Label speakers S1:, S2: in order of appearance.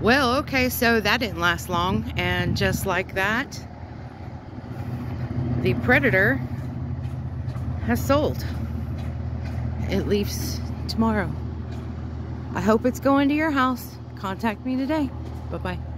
S1: Well, okay, so that didn't last long, and just like that, the Predator has sold. It leaves tomorrow. I hope it's going to your house. Contact me today. Bye-bye.